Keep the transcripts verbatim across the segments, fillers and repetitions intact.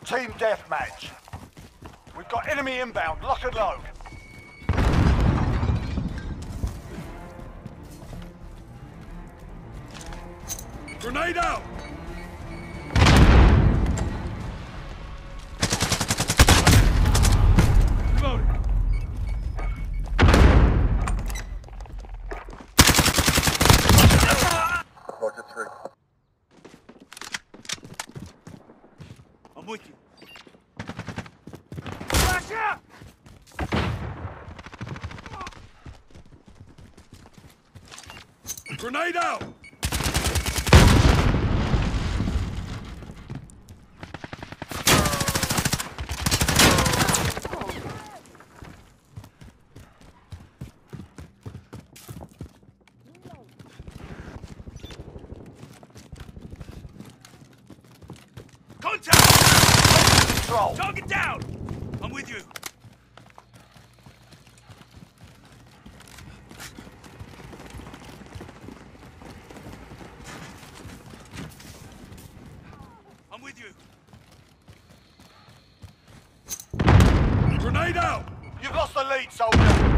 Team deathmatch. We've got enemy inbound. Lock and load. Grenade out! Reloading. Roger three. I'm with you. Flash out! Grenade out! Contact! Control! Target down! I'm with you. I'm with you. Grenade out! You've lost the lead, soldier!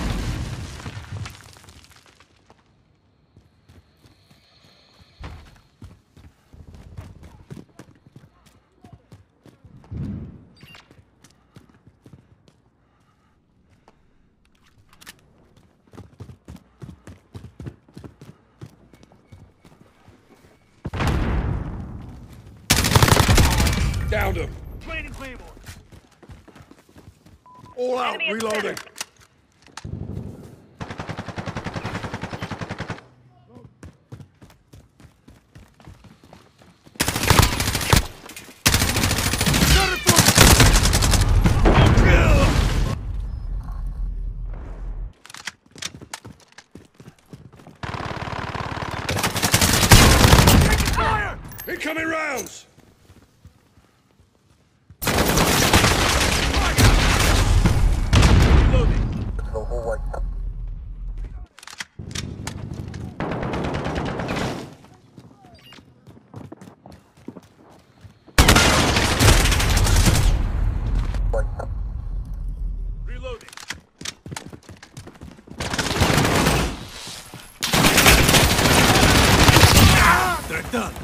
Downed him. Clean and clear, boys. All out, Enemy at the reloading. center. Incoming rounds! Reloading. Control hallway. Wait. Reloading. They're done.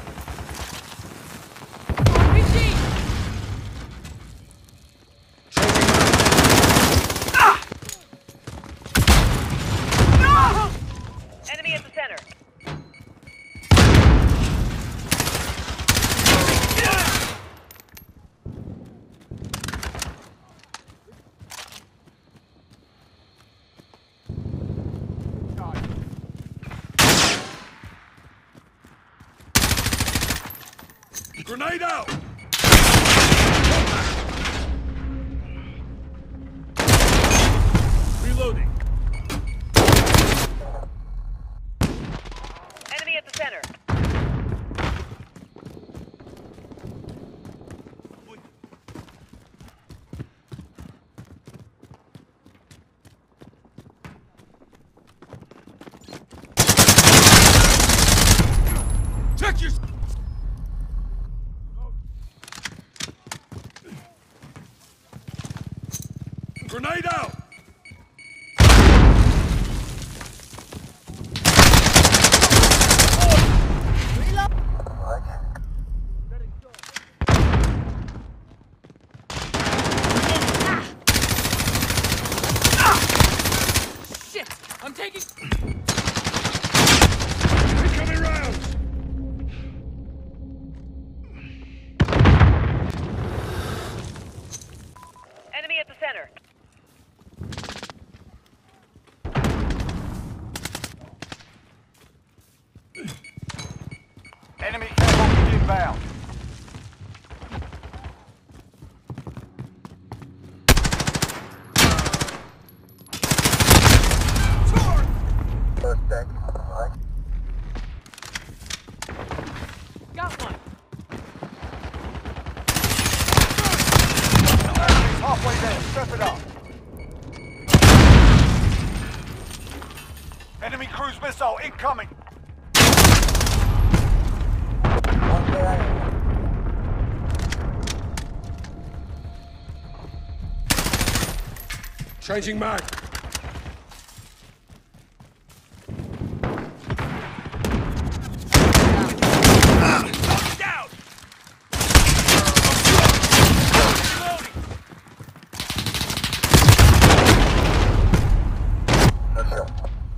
Enemy at the center. Grenade out! Reloading. Enemy at the center. Check your... Grenade out! Shit! I'm taking... Incoming rounds! Enemy at the center. Enemy care package inbound. First deck. Right. Got one! Enemy's halfway there. Step it up. Enemy cruise missile incoming. One there. Changing mag. Down. That's it.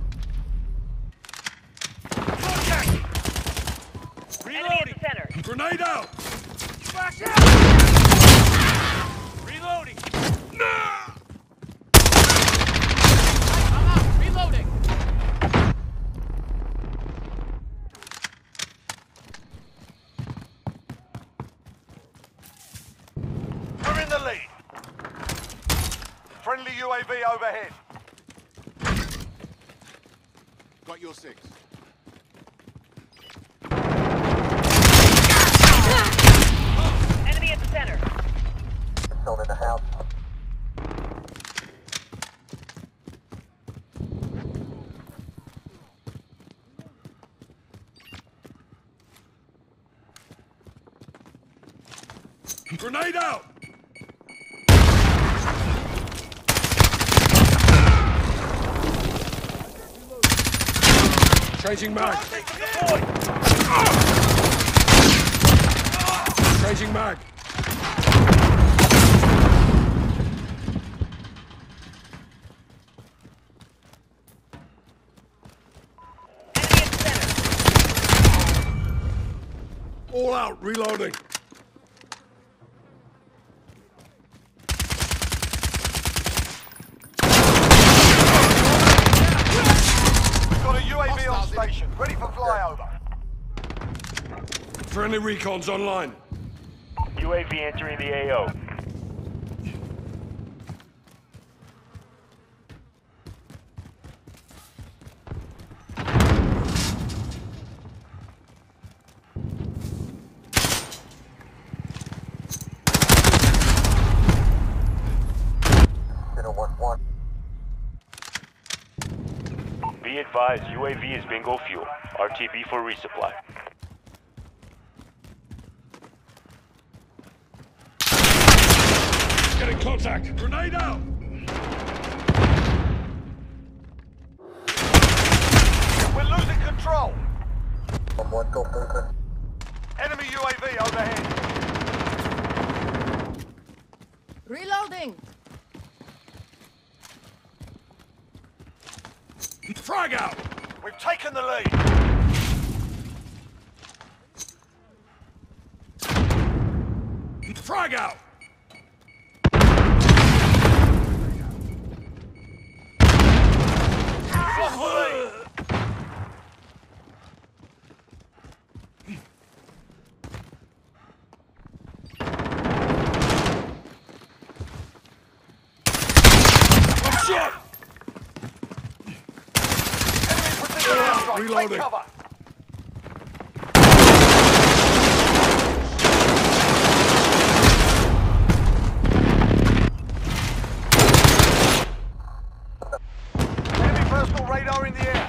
Enemy at the center. Grenade out. Flash out! Reloading. I'm out. Reloading. We're in the lead. Friendly U A V overhead. Got your six. Enemy at the center. Still in the house. Grenade out. Changing mag. Changing mag. Enemy at the center. All out. Reloading. Got a U A V on station, ready for flyover. Friendly recon's online. U A V entering the A O. zero one one. Be advised, U A V is bingo fuel. R T B for resupply. Getting contact. Grenade out. We're losing control. One one go movement. Enemy U A V overhead. Reloading. Frag out. We've taken the lead. Frag out. Lost the lead. I'm shot. Enemy precision airstrike. Reloading. Take cover. Enemy personal radar in the air.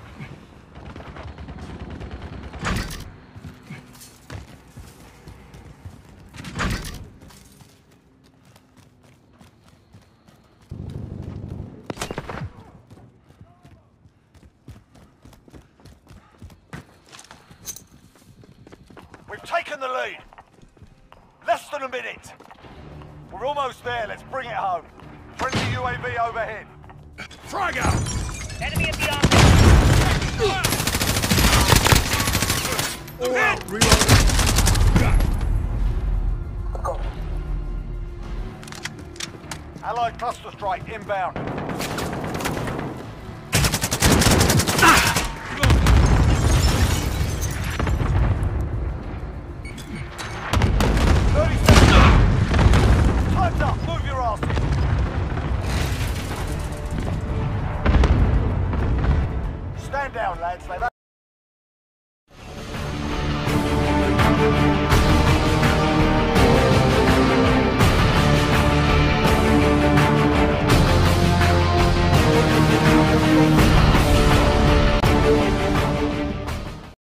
We've taken the lead. Less than a minute. We're almost there. Let's bring it home. Friendly U A V overhead. Frag out. Enemy at the office. All out. Reloading. Go. Allied cluster strike inbound.